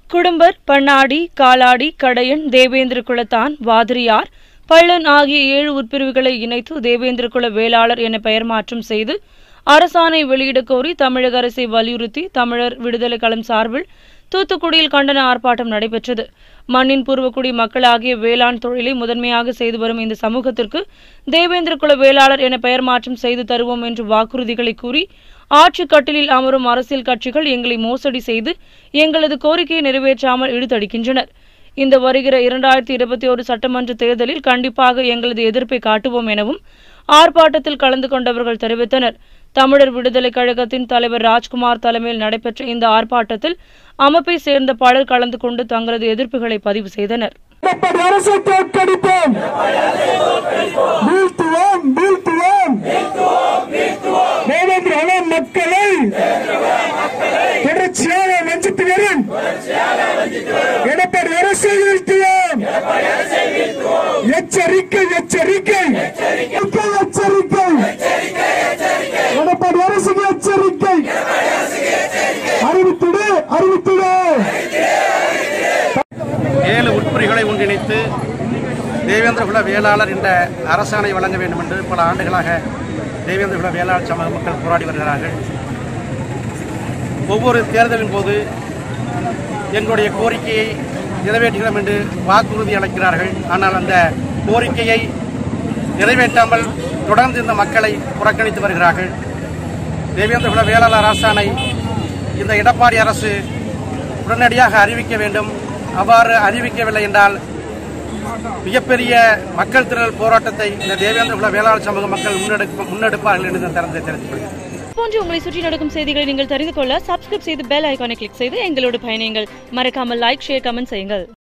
குடும்பர், பண்ணாடி, காலாடி, கடையன், தேவேந்திர குலத்தான், வாதிரியார், பள்ளன் ஆகிய 7 உட்பிரிவுகளை இணைத்து தேவேந்திர குல வேளாளர் என பெயர் மாற்றம் செய்து அரசாணை வெளியிடக் கோரி தமிழக அரசை வலியுறுத்தி தமிழர் விடுதலை களம் சார்பில் தூத்துக்குடியில் கண்டன ஆர்ப்பாட்டம் நடைபெற்றது. மண்ணின் பூர்வக்குடி மக்களாகிய வேளாண் தொழிலை முதன்மையாக செய்து வரும் இந்த சமூகத்திற்கு தேவேந்திர குல வேளாளர் என பெயர் மாற்றம் செய்து தருவோம் என்று வாக்குறுதிகளை கூறி ஆட்சி கட்டிலில் அமரும் அரசியல் கட்சிகள் எங்களை மோசடி செய்து எங்களது கோரிக்கையை நிறைவேற்றாமல் இழுத்தடிக்கின்றனர். இந்த வருகிற 2021 சட்டமன்ற தேர்தலில் கண்டிப்பாக எங்களது எதிர்ப்பை காட்டுவோம் எனவும் ஆர்ப்பாட்டத்தில் கலந்து கொண்டவர்கள் தெரிவித்தனர். தமிழர் விடுதலை கழகத்தின் தலைவர் ராஜ்குமார் தலைமையில் நடைபெற்ற இந்த ஆர்ப்பாட்டத்தில் அமைப்பை சேர்ந்த பலர் கலந்து கொண்டு தங்களது எதிர்ப்புகளை பதிவு செய்தனர். எச்சரிக்கை எச்சரிக்கை எச்சரிக்கை எடப்பாடி அரசுக்கு எச்சரிக்கை அறிவித்துடு அறிவித்துடு 7 உட்பிரிவுகளை ஒன்றிணைத்து தேவேந்திர குல வேளாளர் என்ற அரசாணை வழங்க வேண்டும் என்று பல ஆண்டுகளாக தேவேந்திர குல வேளாளர் சமூக மக்கள் போராடி வருகிறார்கள். ஒவ்வொரு தேர்தலின் போது எங்களுடைய கோரிக்கையை நிறைவேற்றுகிறோம் என்று வாக்குறுதி அளிக்கிறார்கள். ஆனால் அந்த கோரிக்கையை நிறைவேற்றாமல் தொடர்ந்து இந்த மக்களை புறக்கணித்து வருகிறார்கள். தேவேந்திர குல வேளாளர் அரசாணை இந்த எடப்பாடி அரசு உடனடியாக அறிவிக்க வேண்டும். அவ்வாறு அறிவிக்கவில்லை என்றால் மிகப்பெரிய மக்கள் திரள் போராட்டத்தை இந்த தேவேந்திர குல வேளாளர் சமூக மக்கள் முன்னெடுப்பார்கள் என்று தெரிந்து கொள்கிறேன். போன்று உங்களை சுற்றி நடக்கும் செய்திகளை நீங்கள் தெரிந்து கொள்ள சப்ஸ்கிரைப் செய்து பெல் ஐகானை கிளிக் செய்து எங்களோடு பயணியுங்கள். மறக்காமல் லைக், ஷேர், கமெண்ட் செய்யுங்கள்.